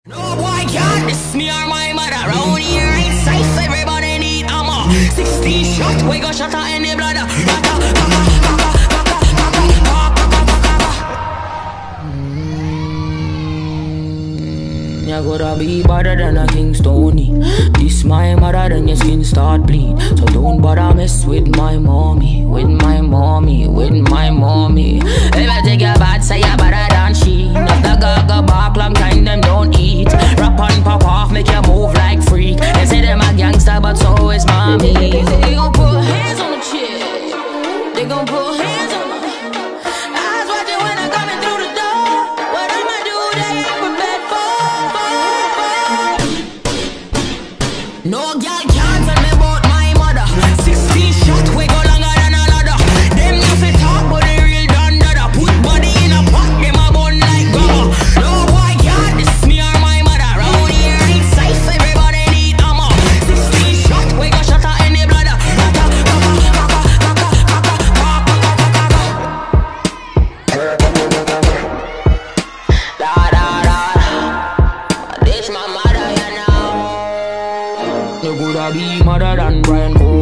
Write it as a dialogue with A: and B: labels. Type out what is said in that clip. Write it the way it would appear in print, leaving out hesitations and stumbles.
A: No boy can't miss me or my mother. Round here ain't safe, everybody need ammo. 16 shot, we got shot at any blood. You gotta be better than a King Stony. This my mother, then your skin start bleed. So don't bother mess with my mommy, with my mommy, with my mommy. If I take your bad, say you're better than she. If the gaga bark long time, them don't eat. Rap and pop off, make you move like freak. They say them a gangster, but so is mommy. They gon' put hands on the chick. They gon' put hands on the eyes watching when I'm coming through the door. What I'ma do, they ain't prepared for. No girl can't tell me about my mother. 16 shot, we go longer than a ladder. Them nothing talk, but they real done dada. Put body in a pot, them a bun like gummer. No boy can't diss me or my mother. Round here ain't safe, everybody need ammo. 16 shot, we go shot at any bladder. This my mother, you know. You coulda be mother than Brian Cole.